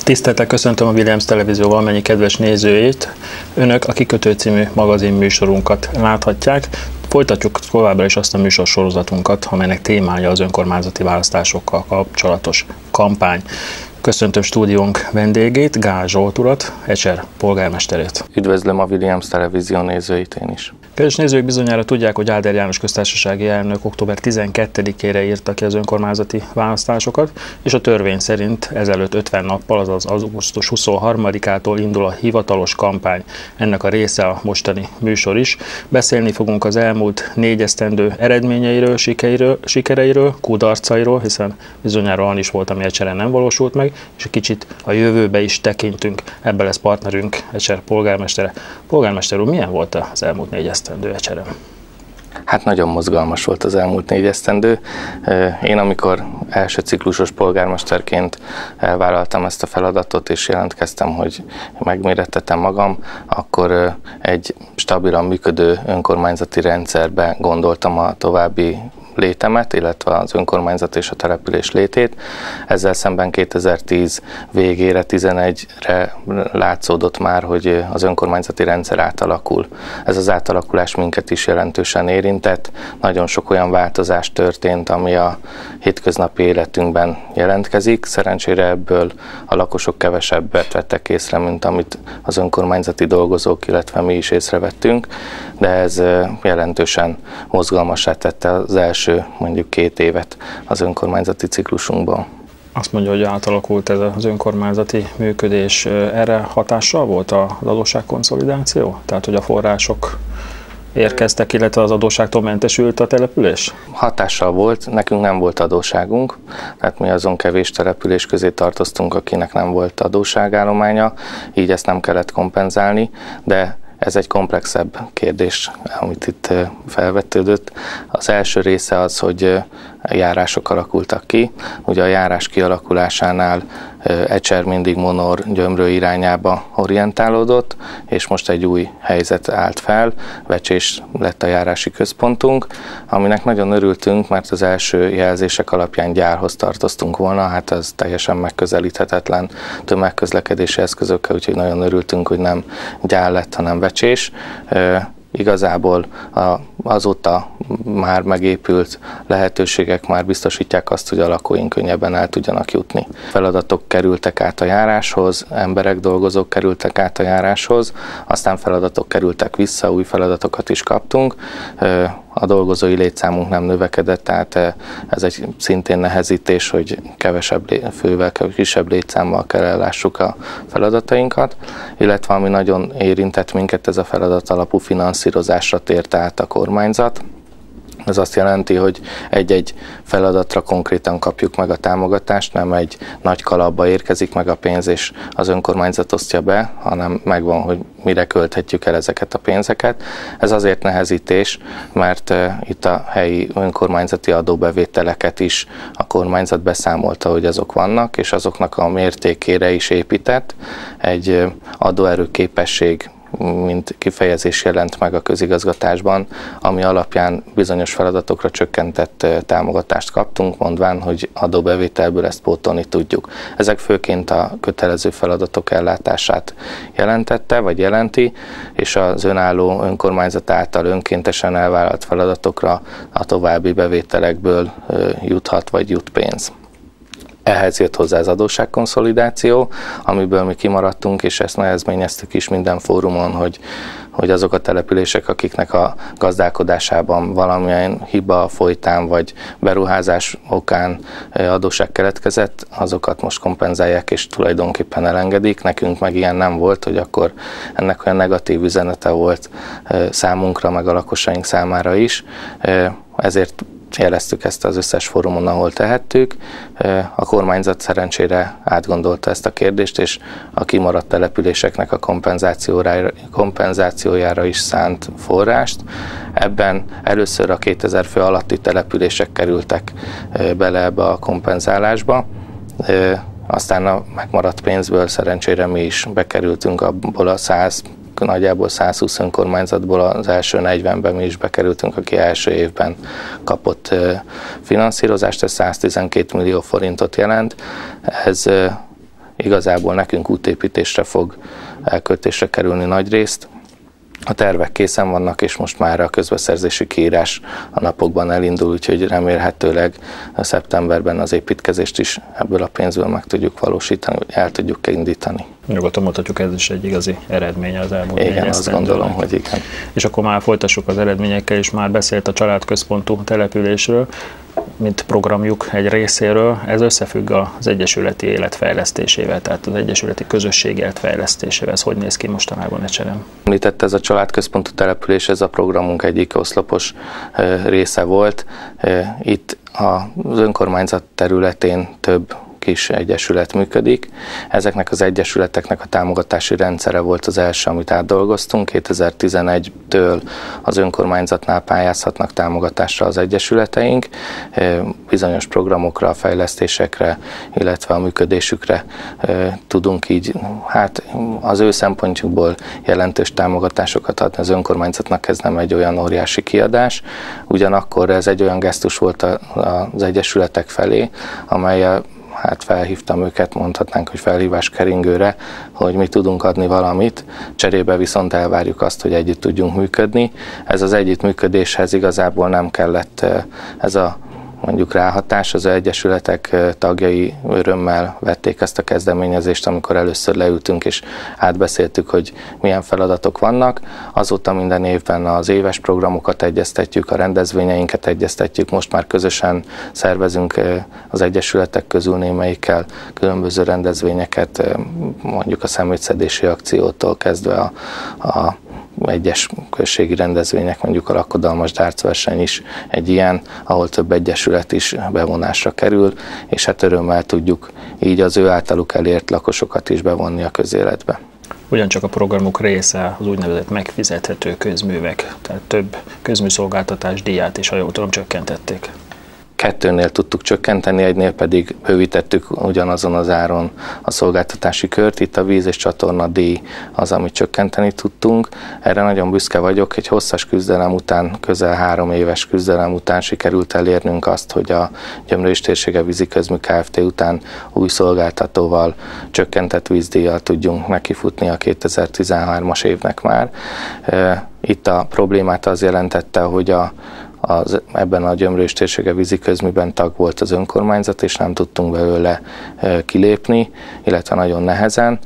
Tisztelettel köszöntöm a Williams Televízió valamennyi kedves nézőjét. Önök a Kikötő című magazin műsorunkat láthatják. Folytatjuk továbbra is azt a műsorsorozatunkat, amelynek témája az önkormányzati választásokkal kapcsolatos kampány. Köszöntöm stúdiónk vendégét, Gál Zsolt urat, Ecser polgármesterét. Üdvözlöm a Williams Televízió nézőit én is. Kedves nézők, bizonyára tudják, hogy Áder János köztársasági elnök október 12-ére írta ki az önkormányzati választásokat, és a törvény szerint ezelőtt 50 nappal, azaz augusztus 23-ától indul a hivatalos kampány. Ennek a része a mostani műsor is. Beszélni fogunk az elmúlt 4 esztendő eredményeiről, sikereiről, kudarcairól, hiszen bizonyára olyan is volt, ami Ecseren nem valósult meg, és egy kicsit a jövőbe is tekintünk. Ebben lesz partnerünk, Ecser polgármestere. Polgármester úr, milyen volt az elmúlt 4 esztendő Ecseren? Hát nagyon mozgalmas volt az elmúlt 4 esztendő. Én amikor első ciklusos polgármesterként elvállaltam ezt a feladatot, és jelentkeztem, hogy megmérettetem magam, akkor egy stabilan működő önkormányzati rendszerbe gondoltam a további létemet, illetve az önkormányzat és a település létét. Ezzel szemben 2010 végére, 2011-re látszódott már, hogy az önkormányzati rendszer átalakul. Ez az átalakulás minket is jelentősen érintett. Nagyon sok olyan változás történt, ami a hétköznapi életünkben jelentkezik. Szerencsére ebből a lakosok kevesebbet vettek észre, mint amit az önkormányzati dolgozók, illetve mi is észrevettünk, de ez jelentősen mozgalmassá tette az első mondjuk 2 évet az önkormányzati ciklusunkban. Azt mondja, hogy átalakult ez az önkormányzati működés. Erre hatással volt az adósságkonszolidáció? Tehát, hogy a források érkeztek, illetve az adósságtól mentesült a település? Hatással volt, nekünk nem volt adósságunk, tehát mi azon kevés település közé tartoztunk, akinek nem volt adósságállománya, így ezt nem kellett kompenzálni, de ez egy komplexebb kérdés, amit itt felvetődött. Az első része az, hogy járások alakultak ki. Ugye a járás kialakulásánál Ecser mindig Monor Gyömrő irányába orientálódott, és most egy új helyzet állt fel, Vecsés lett a járási központunk, aminek nagyon örültünk, mert az első jelzések alapján gyárhoz tartoztunk volna, hát ez teljesen megközelíthetetlen tömegközlekedési eszközökkel, úgyhogy nagyon örültünk, hogy nem gyár lett, hanem Vecsés. Igazából azóta már megépült lehetőségek már biztosítják azt, hogy a lakóink könnyebben el tudjanak jutni. Feladatok kerültek át a járáshoz, emberek, dolgozók kerültek át a járáshoz, aztán feladatok kerültek vissza, új feladatokat is kaptunk. A dolgozói létszámunk nem növekedett, tehát ez egy szintén nehezítés, hogy kevesebb fővel, kisebb létszámmal kell ellássuk a feladatainkat, illetve ami nagyon érintett minket, ez a feladat alapú finanszírozásra tért át a kormányzat. Ez azt jelenti, hogy egy-egy feladatra konkrétan kapjuk meg a támogatást, nem egy nagy kalapba érkezik meg a pénz, és az önkormányzat osztja be, hanem megvan, hogy mire költhetjük el ezeket a pénzeket. Ez azért nehezítés, mert itt a helyi önkormányzati adóbevételeket is a kormányzat beszámolta, hogy azok vannak, és azoknak a mértékére is épített. Egy adóerőképesség mint kifejezés jelent meg a közigazgatásban, ami alapján bizonyos feladatokra csökkentett támogatást kaptunk, mondván, hogy adóbevételből ezt pótolni tudjuk. Ezek főként a kötelező feladatok ellátását jelentette, vagy jelenti, és az önálló önkormányzat által önkéntesen elvállalt feladatokra a további bevételekből juthat, vagy jut pénz. Ehhez jött hozzá az adósságkonszolidáció, amiből mi kimaradtunk, és ezt nehezményeztük is minden fórumon, hogy azok a települések, akiknek a gazdálkodásában valamilyen hiba folytán vagy beruházás okán adósság keletkezett, azokat most kompenzálják és tulajdonképpen elengedik. Nekünk meg ilyen nem volt, hogy akkor ennek olyan negatív üzenete volt számunkra, meg a lakosaink számára is. Ezért jeleztük ezt az összes fórumon, ahol tehettük. A kormányzat szerencsére átgondolta ezt a kérdést, és a kimaradt településeknek a kompenzációjára is szánt forrást. Ebben először a 2000 fő alatti települések kerültek bele ebbe a kompenzálásba. Aztán a megmaradt pénzből szerencsére mi is bekerültünk abból a nagyjából 120 önkormányzatból az első 40-ben mi is bekerültünk, aki első évben kapott finanszírozást, ez 112 millió forintot jelent. Ez igazából nekünk útépítésre fog elköltésre kerülni nagyrészt. A tervek készen vannak, és most már a közbeszerzési kiírás a napokban elindul, úgyhogy remélhetőleg szeptemberben az építkezést is ebből a pénzből meg tudjuk valósítani, hogy el tudjuk indítani. Nyugodtan mondhatjuk, ez is egy igazi eredménye az elmúlt 4 esztendőnek. Igen, azt gondolom, hogy igen. És akkor már folytassuk az eredményekkel, és már beszélt a családközpontú településről, mint programjuk egy részéről. Ez összefügg az egyesületi élet fejlesztésével, tehát az egyesületi közösség élet fejlesztésével. Ez hogy néz ki mostanában Ecserem? Említette, ez a családközpontú település, ez a programunk egyik oszlopos része volt. Itt az önkormányzat területén több kis egyesület működik. Ezeknek az egyesületeknek a támogatási rendszere volt az első, amit átdolgoztunk. 2011-től az önkormányzatnál pályázhatnak támogatásra az egyesületeink. Bizonyos programokra, fejlesztésekre, illetve a működésükre tudunk így, hát az ő szempontjukból jelentős támogatásokat adni az önkormányzatnak, ez nem egy olyan óriási kiadás. Ugyanakkor ez egy olyan gesztus volt az egyesületek felé, amely hát felhívtam őket, mondhatnánk, hogy felhívás keringőre, hogy mi tudunk adni valamit, cserébe viszont elvárjuk azt, hogy együtt tudjunk működni. Ez az együttműködéshez igazából nem kellett ez a mondjuk ráhatás, az egyesületek tagjai örömmel vették ezt a kezdeményezést, amikor először leültünk és átbeszéltük, hogy milyen feladatok vannak. Azóta minden évben az éves programokat egyeztetjük, a rendezvényeinket egyeztetjük, most már közösen szervezünk az egyesületek közül némelyikkel különböző rendezvényeket, mondjuk a szemétszedési akciótól kezdve a egyes községi rendezvények, mondjuk a lakodalmas dárcverseny is egy ilyen, ahol több egyesület is bevonásra kerül, és hát örömmel tudjuk így az ő általuk elért lakosokat is bevonni a közéletbe. Ugyancsak a programok része az úgynevezett megfizethető közművek, tehát több közműszolgáltatás díját is, ha jól tudom, csökkentették. 2-nél tudtuk csökkenteni, 1-nél pedig bővítettük ugyanazon az áron a szolgáltatási kört. Itt a víz és csatorna díj az, amit csökkenteni tudtunk. Erre nagyon büszke vagyok. Egy hosszas küzdelem után, közel 3 éves küzdelem után sikerült elérnünk azt, hogy a Gyömrőis Térsége Víziközmű Kft. Után új szolgáltatóval, csökkentett vízdíjjal tudjunk nekifutni a 2013-as évnek már. Itt a problémát az jelentette, hogy ebben a Gyömrőis Térsége Víziközműben tag volt az önkormányzat, és nem tudtunk belőle kilépni, illetve nagyon nehezen,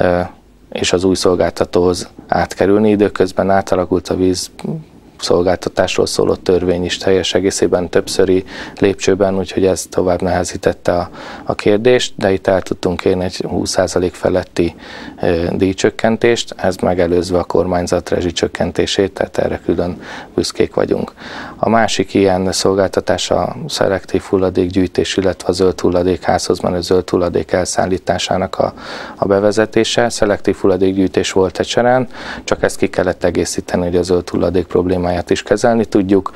és az új szolgáltatóhoz átkerülni. Időközben átalakult a vízszolgáltatásról szóló törvény is teljes egészében többszöri lépcsőben, úgyhogy ez tovább nehezítette a kérdést, de itt el tudtunk érni egy 20% feletti díjcsökkentést, ez megelőzve a kormányzat rezsicsökkentését, tehát erre külön büszkék vagyunk. A másik ilyen szolgáltatás a szelektív hulladékgyűjtés, illetve a zöld hulladékházhoz menő zöld hulladék elszállításának a bevezetése. Szelektív hulladékgyűjtés volt Ecseren, csak ezt ki kellett egészíteni, hogy a zöld hulladék problémáját is kezelni tudjuk.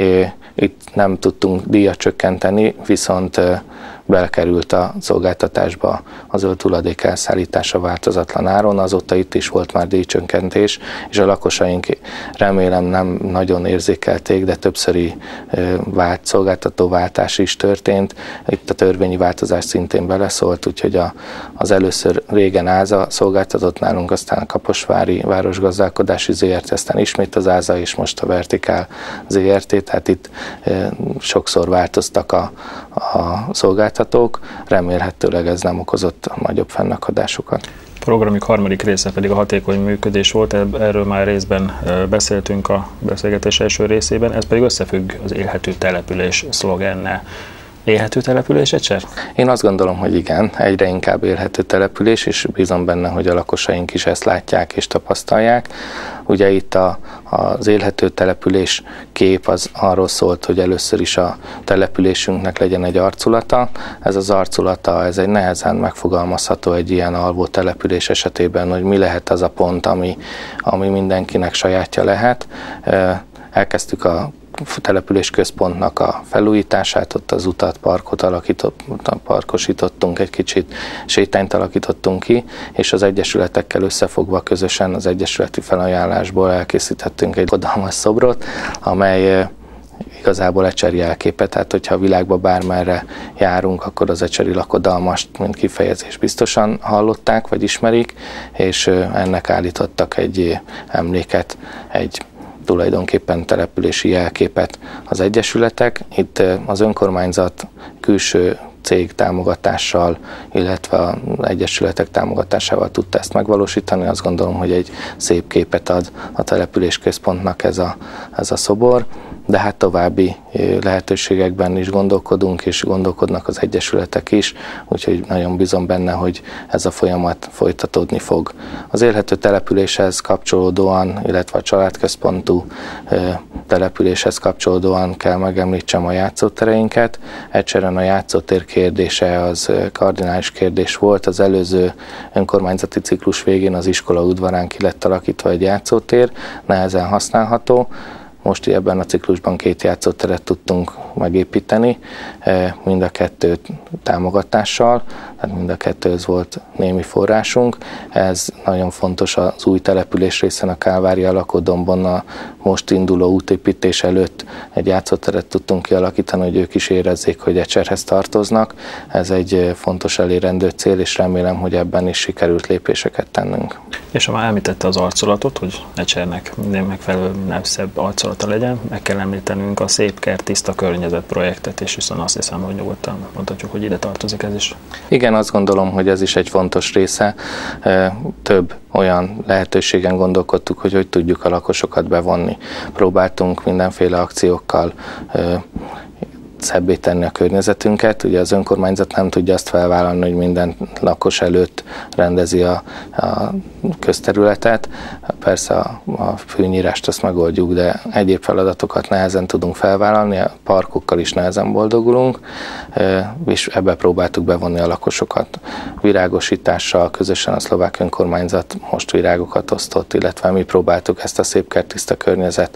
Itt nem tudtunk díjat csökkenteni, viszont belekerült a szolgáltatásba a zöld hulladék elszállítása változatlan áron, azóta itt is volt már díjcsökkentés, és a lakosaink remélem nem nagyon érzékelték, de többszöri szolgáltatóváltás is történt. Itt a törvényi változás szintén beleszólt, úgyhogy az először régen ÁZA szolgáltatott nálunk, aztán a Kaposvári Városgazdálkodási ZRT, aztán ismét az ÁZA, és most a Vertikál ZRT, tehát itt sokszor változtak a szolgáltatók, remélhetőleg ez nem okozott nagyobb fennakadásokat. A programjuk harmadik része pedig a hatékony működés volt, erről már részben beszéltünk a beszélgetés első részében, ez pedig összefügg az élhető település szlogennel. Élhető település Ecser? Én azt gondolom, hogy igen, egyre inkább élhető település, és bízom benne, hogy a lakosaink is ezt látják és tapasztalják. Ugye itt az élhető település kép az arról szólt, hogy először is a településünknek legyen egy arculata. Ez az arculata, ez egy nehezen megfogalmazható egy ilyen alvó település esetében, hogy mi lehet az a pont, ami mindenkinek sajátja lehet. Elkezdtük a település központnak a felújítását, ott az utat, parkot parkosítottunk egy kicsit, sétányt alakítottunk ki, és az egyesületekkel összefogva közösen az egyesületi felajánlásból elkészítettünk egy lakodalmas szobrot, amely igazából ecseri jelképe, tehát hogyha a világban bármerre járunk, akkor az ecseri lakodalmast, mint kifejezés biztosan hallották, vagy ismerik, és ennek állítottak egy emléket, egy tulajdonképpen települési jelképet az egyesületek. Itt az önkormányzat külső cég támogatással, illetve az egyesületek támogatásával tudta ezt megvalósítani. Azt gondolom, hogy egy szép képet ad a településközpontnak ez a szobor, de hát további lehetőségekben is gondolkodunk, és gondolkodnak az egyesületek is, úgyhogy nagyon bízom benne, hogy ez a folyamat folytatódni fog. Az élhető településhez kapcsolódóan, illetve a családközpontú településhez kapcsolódóan kell megemlítsem a játszótereinket. Egyszerűen a játszótér kérdése az kardinális kérdés volt. Az előző önkormányzati ciklus végén az iskola udvarán ki lett alakítva egy játszótér, nehezen használható. Most ebben a ciklusban 2 játszóteret tudtunk megépíteni, mind a 2 támogatással, tehát mind a 2-höz volt némi forrásunk. Ez nagyon fontos az új település részen, a Kálvária lakódombon a most induló útépítés előtt egy játszóteret tudtunk kialakítani, hogy ők is érezzék, hogy Ecserhez tartoznak. Ez egy fontos elérendő cél, és remélem, hogy ebben is sikerült lépéseket tennünk. És ha már említette az arcolatot, hogy Ecsernek minden megfelelő, minél szebb arcolata legyen, meg kell említenünk a Szép Kert, Tiszta Környezet projektet, és hiszen azt hiszem, hogy nyugodtan mondhatjuk, hogy ide tartozik ez is. Igen, azt gondolom, hogy ez is egy fontos része. Több olyan lehetőségen gondolkodtuk, hogy tudjuk a lakosokat bevonni. Próbáltunk mindenféle akciókkal szebbé tenni a környezetünket. Ugye az önkormányzat nem tudja azt felvállalni, hogy minden lakos előtt rendezi a közterületet. Persze a fűnyírást azt megoldjuk, de egyéb feladatokat nehezen tudunk felvállalni, a parkokkal is nehezen boldogulunk, és ebbe próbáltuk bevonni a lakosokat. Virágosítással közösen a szlovák önkormányzat most virágokat osztott, illetve mi próbáltuk ezt a Szép Kert, Tiszta Környezet.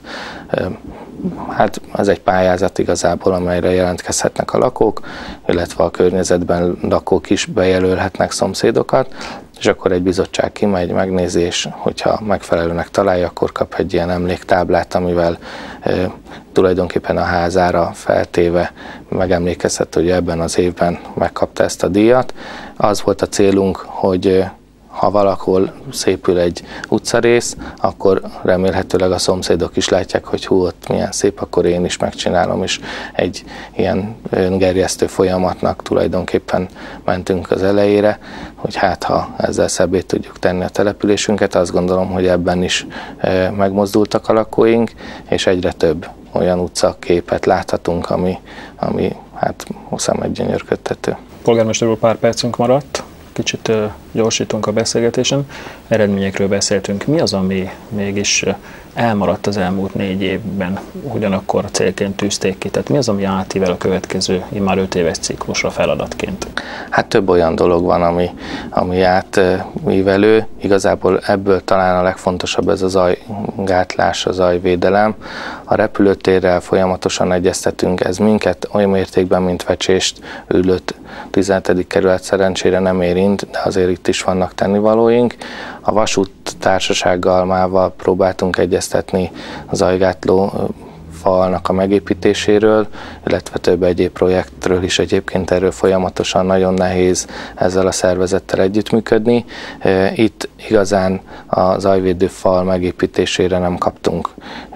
Hát ez egy pályázat igazából, amelyre jelentkezhetnek a lakók, illetve a környezetben lakók is bejelölhetnek szomszédokat, és akkor egy bizottság kimegy, megnézi, és hogyha megfelelőnek találja, akkor kap egy ilyen emléktáblát, amivel tulajdonképpen a házára feltéve megemlékezhet, hogy ebben az évben megkapta ezt a díjat. Az volt a célunk, hogy ha valahol szépül egy utcarész, akkor remélhetőleg a szomszédok is látják, hogy hú, ott milyen szép, akkor én is megcsinálom, és egy ilyen öngerjesztő folyamatnak tulajdonképpen mentünk az elejére, hogy hát ha ezzel szebbé tudjuk tenni a településünket, azt gondolom, hogy ebben is megmozdultak a lakóink, és egyre több olyan utcaképet láthatunk, ami hát szemedgyönyörködtető. Polgármester úr, pár percünk maradt. Kicsit gyorsítunk a beszélgetésen, eredményekről beszéltünk. Mi az, ami mégis elmaradt az elmúlt 4 évben, ugyanakkor célként tűzték ki? Tehát mi az, ami átível a következő, immár 5 éves ciklusra feladatként? Hát több olyan dolog van, ami átívelő. Igazából ebből talán a legfontosabb ez a zajgátlás, a zajvédelem. A repülőtérrel folyamatosan egyeztetünk, ez minket olyan mértékben, mint Vecsést, Üllőt, 17. kerület szerencsére nem érint, de azért itt is vannak tennivalóink. A vasúttársasággal, MÁV-val próbáltunk egyeztetni a zajgátló falnak a megépítéséről, illetve több egyéb projektről is egyébként, erről folyamatosan nagyon nehéz ezzel a szervezettel együttműködni. Itt igazán a zajvédő fal megépítésére nem kaptunk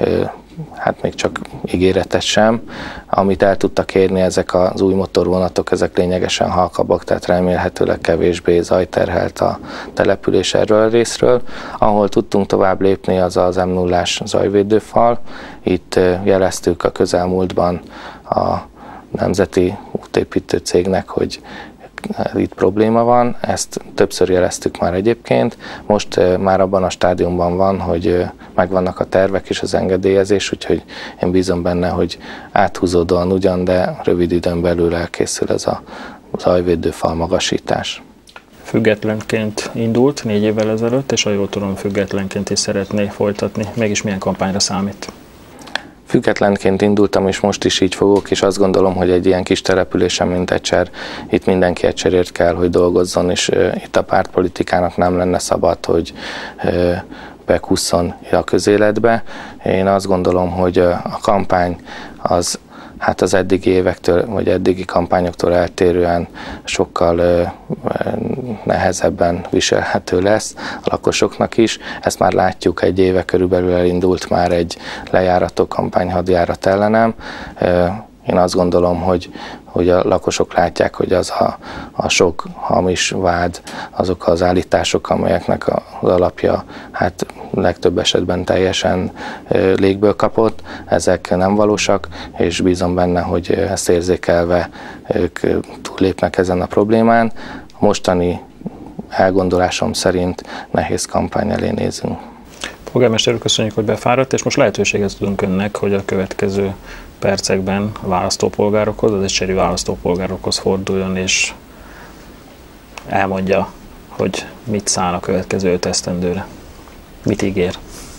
hát még csak ígéretet sem. Amit el tudtak érni ezek az új motorvonatok, ezek lényegesen halkabbak, tehát remélhetőleg kevésbé zajterhelt a település erről a részről. Ahol tudtunk tovább lépni, az az M0-ás zajvédőfal. Itt jeleztük a közelmúltban a nemzeti útépítő cégnek, hogy itt probléma van, ezt többször jeleztük már egyébként, most már abban a stádiumban van, hogy megvannak a tervek és az engedélyezés, úgyhogy én bízom benne, hogy áthúzódóan ugyan, de rövid időn belül elkészül ez a zajvédőfal magasítás. Függetlenként indult 4 évvel ezelőtt, és ha jól tudom, függetlenként is szeretné folytatni. Mégis milyen kampányra számít? Függetlenként indultam, és most is így fogok, és azt gondolom, hogy egy ilyen kis településen, mint Ecser, itt mindenki Ecserért kell, hogy dolgozzon, és itt a pártpolitikának nem lenne szabad, hogy bekusszon a közéletbe. Én azt gondolom, hogy a kampány az hát az eddigi évektől, vagy eddigi kampányoktól eltérően sokkal nehezebben viselhető lesz a lakosoknak is. Ezt már látjuk, egy éve körülbelül elindult már egy lejárató kampány, hadjárat ellenem. Én azt gondolom, hogy a lakosok látják, hogy az a sok hamis vád, azok az állítások, amelyeknek az alapja hát legtöbb esetben teljesen légből kapott, ezek nem valósak, és bízom benne, hogy ezt érzékelve ők túllépnek ezen a problémán. Mostani elgondolásom szerint nehéz kampány elé nézünk. Polgármester úr, köszönjük, hogy befáradt, és most lehetőséget tudunk önnek, hogy a következő percekben a választópolgárokhoz, az ecseri választópolgárokhoz forduljon, és elmondja, hogy mit szán a következő 5 esztendőre. Mit ígér?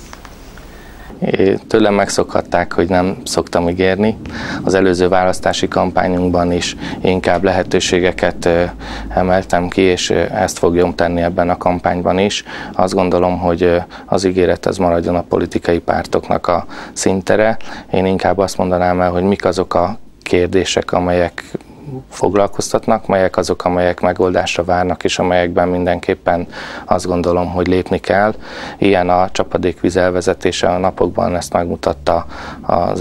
Tőlem megszokhatták, hogy nem szoktam ígérni. Az előző választási kampányunkban is inkább lehetőségeket emeltem ki, és ezt fogom tenni ebben a kampányban is. Azt gondolom, hogy az ígéret az maradjon a politikai pártoknak a szintere. Én inkább azt mondanám el, hogy mik azok a kérdések, amelyek foglalkoztatnak, melyek azok, amelyek megoldásra várnak, és amelyekben mindenképpen azt gondolom, hogy lépni kell. Ilyen a csapadékvíz elvezetése a napokban, ezt megmutatta az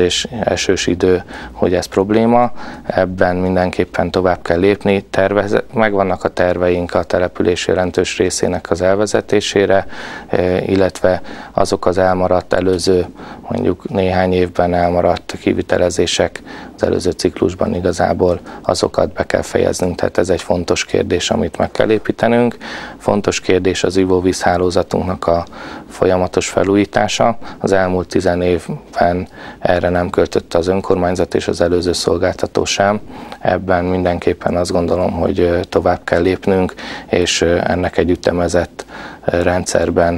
esős idő, hogy ez probléma. Ebben mindenképpen tovább kell lépni. Megvannak a terveink a település jelentős részének az elvezetésére, illetve azok az elmaradt előző, mondjuk néhány évben elmaradt kivitelezések az előző ciklusban igazából azokat be kell fejeznünk, tehát ez egy fontos kérdés, amit meg kell építenünk. Fontos kérdés az ivóvízhálózatunknak a folyamatos felújítása. Az elmúlt 10 évben erre nem költötte az önkormányzat és az előző szolgáltató sem. Ebben mindenképpen azt gondolom, hogy tovább kell lépnünk, és ennek egy ütemezett rendszerben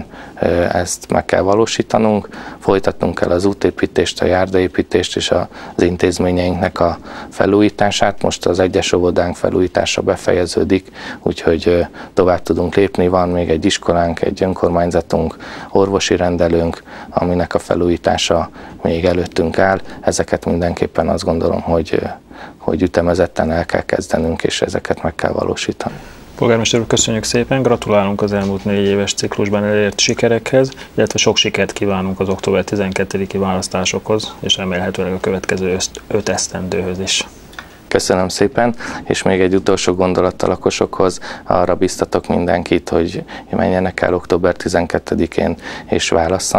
ezt meg kell valósítanunk. Folytatnunk kell az útépítést, a járdaépítést és az intézményeinknek a felújítását. Most az egyes óvodánk felújítása befejeződik, úgyhogy tovább tudunk lépni. Van még egy iskolánk, egy önkormányzatunk, orvosi rendelőnk, aminek a felújítása még előttünk áll. Ezeket mindenképpen azt gondolom, hogy ütemezetten el kell kezdenünk, és ezeket meg kell valósítani. Polgármester úr, köszönjük szépen, gratulálunk az elmúlt 4 éves ciklusban elért sikerekhez, illetve sok sikert kívánunk az október 12-i választásokhoz, és remélhetőleg a következő 5 esztendőhöz is. Köszönöm szépen, és még egy utolsó gondolat a lakosokhoz. Arra biztatok mindenkit, hogy menjenek el október 12-én és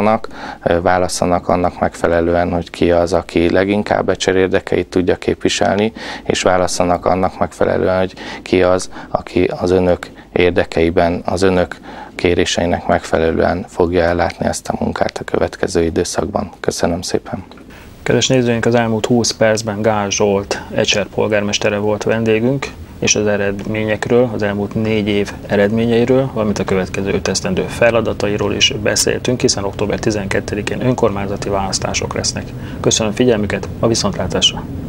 válasszanak annak megfelelően, hogy ki az, aki leginkább Ecser érdekeit tudja képviselni, és válasszanak annak megfelelően, hogy ki az, aki az önök érdekeiben, az önök kéréseinek megfelelően fogja ellátni ezt a munkát a következő időszakban. Köszönöm szépen! Kedves nézőink, az elmúlt 20 percben Gáz Zsolt Ecser polgármestere volt vendégünk, és az eredményekről, az elmúlt 4 év eredményeiről, valamint a következő 5 esztendő feladatairól is beszéltünk, hiszen október 12-én önkormányzati választások lesznek. Köszönöm figyelmüket, a viszontlátásra!